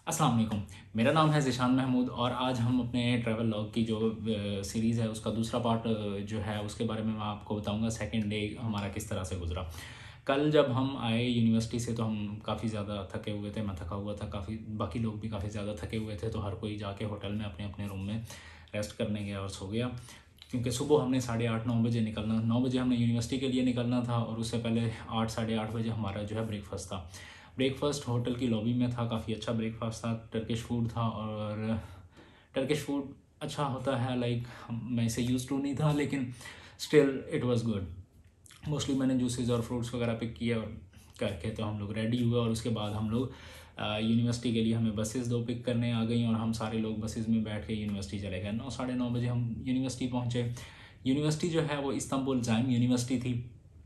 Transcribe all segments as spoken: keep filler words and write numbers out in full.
अस्सलाम वालेकुम। मेरा नाम है ज़िशान महमूद और आज हम अपने ट्रैवल लॉग की जो सीरीज़ है उसका दूसरा पार्ट जो है उसके बारे में मैं आपको बताऊंगा। सेकंड डे हमारा किस तरह से गुजरा। कल जब हम आए यूनिवर्सिटी से तो हम काफ़ी ज़्यादा थके हुए थे, मैं थका हुआ था काफ़ी, बाकी लोग भी काफ़ी ज़्यादा थके हुए थे। तो हर कोई जाके होटल में अपने अपने रूम में रेस्ट करने गया और सो गया, क्योंकि सुबह हमने साढ़े आठ नौ बजे निकलना नौ बजे हमने यूनिवर्सिटी के लिए निकलना था और उससे पहले आठ साढ़े आठ बजे हमारा जो है ब्रेकफास्ट था। ब्रेकफास्ट होटल की लॉबी में था, काफ़ी अच्छा ब्रेकफास्ट था, टर्किश फूड था। और टर्किश फूड अच्छा होता है, लाइक मैं इसे यूज़ टू नहीं था, लेकिन still it was good. Mostly मैंने जूसेस और फ्रूट्स वगैरह पिक किए और करके तो हम लोग रेडी हुए। और उसके बाद हम लोग यूनिवर्सिटी के लिए हमें बसेस दो पिक करने आ गई और हम सारे लोग बसेस में बैठ के यूनिवर्सिटी चले गए। नौ साढ़े नौ बजे हम यूनिवर्सिटी पहुँचे। यूनिवर्सिटी जो है वो इस्तांबुल जाइम यूनिवर्सिटी थी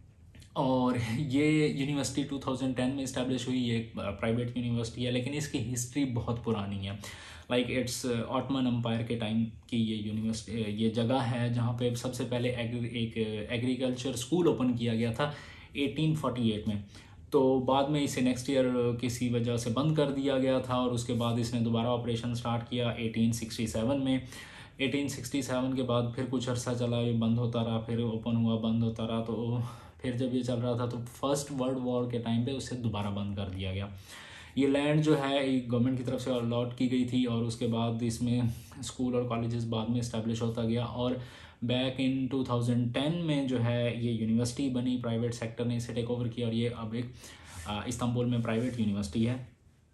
और ये यूनिवर्सिटी टू थाउज़ेंड टेन में इस्टेब्लिश हुई। ये एक प्राइवेट यूनिवर्सिटी है, लेकिन इसकी हिस्ट्री बहुत पुरानी है। लाइक इट्स ऑटमन एम्पायर के टाइम की ये यूनिवर्सिटी, ये जगह है जहाँ पे सबसे पहले एग्री, एक एग्रीकल्चर स्कूल ओपन किया गया था एटीन फोर्टी एट में। तो बाद में इसे नेक्स्ट ईयर किसी वजह से बंद कर दिया गया था और उसके बाद इसने दोबारा ऑपरेशन स्टार्ट किया एटीन सिक्सटी सेवन में। एटीन सिक्सटी सेवन के बाद फिर कुछ अर्सा चला, ये बंद होता रहा, फिर ओपन हुआ, बंद होता रहा। तो फिर जब ये चल रहा था तो फर्स्ट वर्ल्ड वॉर के टाइम पे उसे दोबारा बंद कर दिया गया। ये लैंड जो है एक गवर्नमेंट की तरफ से अलॉट की गई थी और उसके बाद इसमें स्कूल और कॉलेजेस बाद में इस्टेब्लिश होता गया। और back in two thousand ten में जो है ये यूनिवर्सिटी बनी, प्राइवेट सेक्टर ने इसे टेक ओवर किया और ये अब एक इस्तांबुल में प्राइवेट यूनिवर्सिटी है।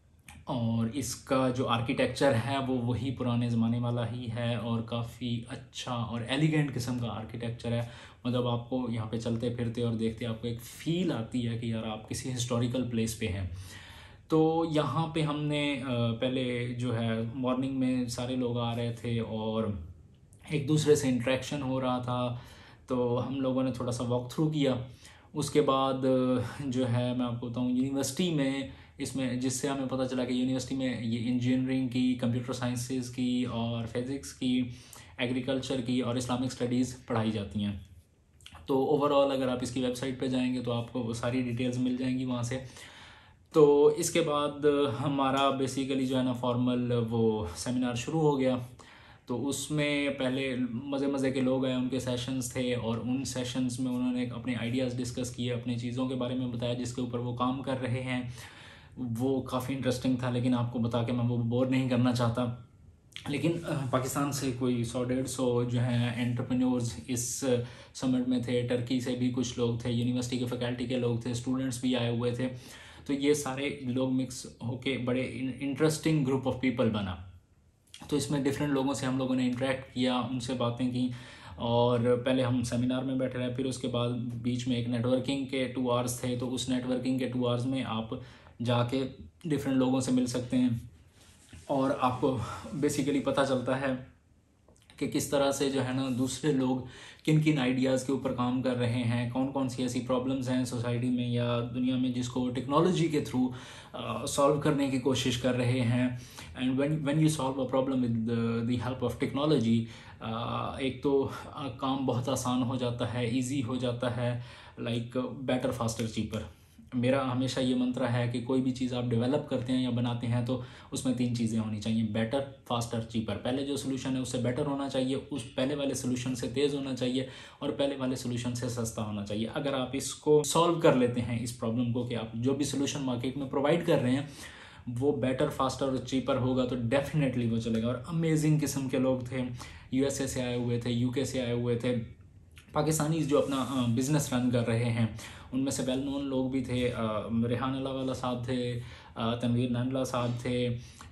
और इसका जो आर्किटेक्चर है वो वही पुराने ज़माने वाला ही है और काफ़ी अच्छा और एलिगेंट किस्म का आर्किटेक्चर है। मतलब आपको यहाँ पे चलते फिरते और देखते आपको एक फ़ील आती है कि यार आप किसी हिस्टोरिकल प्लेस पे हैं। तो यहाँ पे हमने पहले जो है मॉर्निंग में सारे लोग आ रहे थे और एक दूसरे से इंटरेक्शन हो रहा था, तो हम लोगों ने थोड़ा सा वॉक थ्रू किया। उसके बाद जो है मैं आपको बताऊँ यूनिवर्सिटी में, इसमें जिससे हमें पता चला कि यूनिवर्सिटी में ये इंजीनियरिंग की, कंप्यूटर साइंसेज की और फिज़िक्स की, एग्रीकल्चर की और इस्लामिक स्टडीज़ पढ़ाई जाती हैं। तो ओवरऑल अगर आप इसकी वेबसाइट पे जाएंगे तो आपको वो सारी डिटेल्स मिल जाएंगी वहाँ से। तो इसके बाद हमारा बेसिकली जो है ना फॉर्मल वो सेमिनार शुरू हो गया। तो उसमें पहले मज़े मज़े के लोग आए, उनके सेशंस थे और उन सेशंस में उन्होंने अपने आइडियाज़ डिस्कस किए, अपनी चीज़ों के बारे में बताया जिसके ऊपर वो काम कर रहे हैं। वो काफ़ी इंटरेस्टिंग था, लेकिन आपको बता के मैं वो बोर नहीं करना चाहता। लेकिन पाकिस्तान से कोई सौ डेढ़ सौ जो हैं एंटरप्रेन्योर्स इस समिट में थे। टर्की से भी कुछ लोग थे, यूनिवर्सिटी के फैकल्टी के लोग थे, स्टूडेंट्स भी आए हुए थे। तो ये सारे लोग मिक्स होके बड़े इंटरेस्टिंग ग्रुप ऑफ पीपल बना। तो इसमें डिफरेंट लोगों से हम लोगों ने इंटरेक्ट किया, उनसे बातें की। और पहले हम सेमिनार में बैठे रहे, फिर उसके बाद बीच में एक नेटवर्किंग के टू आवर्स थे। तो उस नेटवर्किंग के टू आवर्स में आप जाके डिफरेंट लोगों से मिल सकते हैं और आपको बेसिकली पता चलता है कि किस तरह से जो है ना दूसरे लोग किन किन आइडियाज़ के ऊपर काम कर रहे हैं, कौन कौन सी ऐसी प्रॉब्लम्स हैं सोसाइटी में या दुनिया में जिसको टेक्नोलॉजी के थ्रू सॉल्व करने की कोशिश कर रहे हैं। And when when you solve a problem with the help of technology, एक तो uh, काम बहुत आसान हो जाता है, इजी हो जाता है, लाइक बेटर फास्टर चीपर। मेरा हमेशा ये मंत्र है कि कोई भी चीज़ आप डेवलप करते हैं या बनाते हैं तो उसमें तीन चीज़ें होनी चाहिए, बेटर, फास्टर, चीपर। पहले जो सोल्यूशन है उससे बेटर होना चाहिए, उस पहले वाले सोल्यूशन से तेज़ होना चाहिए और पहले वाले सोल्यूशन से सस्ता होना चाहिए। अगर आप इसको सॉल्व कर लेते हैं इस प्रॉब्लम को कि आप जो भी सोल्यूशन मार्केट में प्रोवाइड कर रहे हैं वो बेटर, फास्टर और चीपर होगा, तो डेफिनेटली वो चलेगा। और अमेजिंग किस्म के लोग थे, यूएसए से आए हुए थे, यूके से आए हुए थे, पाकिस्तानी जो अपना बिज़नेस रन कर रहे हैं, उनमें से वेल नोन लोग भी थे। रेहान अल्लाह साहब थे, तनवीर नंदला साहब थे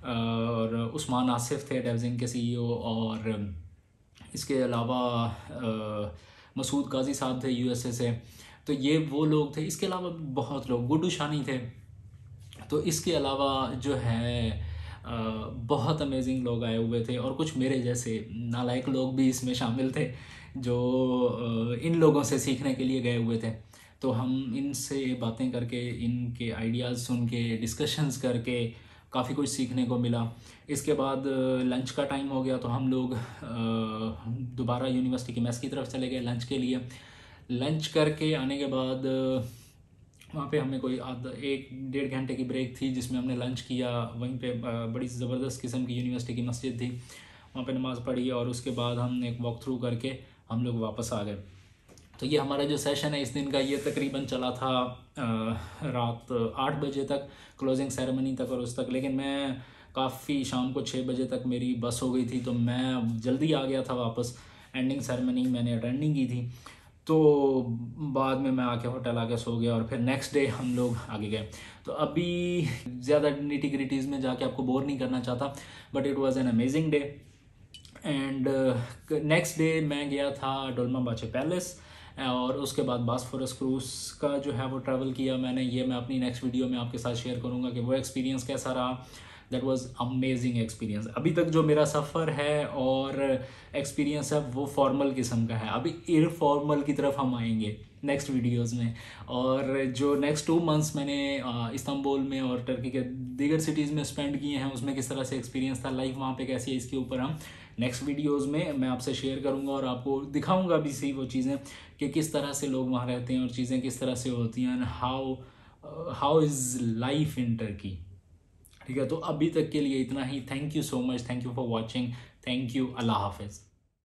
और उस्मान आसिफ थे डेवजिंग के सीईओ। और इसके अलावा मसूद काजी साहब थे यूएसए से। तो ये वो लोग थे। इसके अलावा बहुत लोग, गुड्डू शानी थे। तो इसके अलावा जो है बहुत अमेजिंग लोग आए हुए थे और कुछ मेरे जैसे नालायक लोग भी इसमें शामिल थे जो इन लोगों से सीखने के लिए गए हुए थे। तो हम इनसे बातें करके, इनके आइडियाज़ सुन के, डिस्कशंस करके काफ़ी कुछ सीखने को मिला। इसके बाद लंच का टाइम हो गया तो हम लोग दोबारा यूनिवर्सिटी की मेस की तरफ चले गए लंच के लिए। लंच करके आने के बाद वहाँ पे हमें कोई आधा एक डेढ़ घंटे की ब्रेक थी जिसमें हमने लंच किया। वहीं पे बड़ी ज़बरदस्त किस्म की यूनिवर्सिटी की मस्जिद थी, वहाँ पे नमाज़ पढ़ी और उसके बाद हम एक वॉक थ्रू करके हम लोग वापस आ गए। तो ये हमारा जो सेशन है इस दिन का, ये तकरीबन चला था आ, रात आठ बजे तक, क्लोजिंग सेरेमनी तक और उस तक। लेकिन मैं काफ़ी शाम को छः बजे तक मेरी बस हो गई थी, तो मैं जल्दी आ गया था वापस। एंडिंग सेरेमनी मैंने अटेंड नहीं की थी, तो बाद में मैं आके होटल आके सो गया और फिर नेक्स्ट डे हम लोग आगे गए। तो अभी ज़्यादा निटी ग्रिटीज़ में जाके आपको बोर नहीं करना चाहता, but it was an amazing day. And next day मैं गया था डोलमाबाचे पैलेस, और उसके बाद बॉस्फोरस क्रूज का जो है वो ट्रैवल किया मैंने। ये मैं अपनी नेक्स्ट वीडियो में आपके साथ शेयर करूँगा कि वो एक्सपीरियंस कैसा रहा। That was amazing experience. अभी तक जो मेरा सफ़र है और एक्सपीरियंस है वो फॉर्मल किस्म का है। अभी इरफॉर्मल की तरफ हम आएंगे नेक्स्ट वीडियोस में। और जो नेक्स्ट टू मंथ्स मैंने इस्तांबुल में और टर्की के दीगर सिटीज़ में स्पेंड किए हैं, उसमें किस तरह से एक्सपीरियंस था, लाइफ वहाँ पे कैसी है, इसके ऊपर हम नेक्स्ट वीडियोस में मैं आपसे शेयर करूँगा और आपको दिखाऊँगा भी सी वो चीज़ें कि किस तरह से लोग वहाँ रहते हैं और चीज़ें किस तरह से होती हैं, how how is life in Turkey. ठीक है, तो अभी तक के लिए इतना ही। Thank you so much, thank you for watching, thank you, अल्लाह हाफिज़।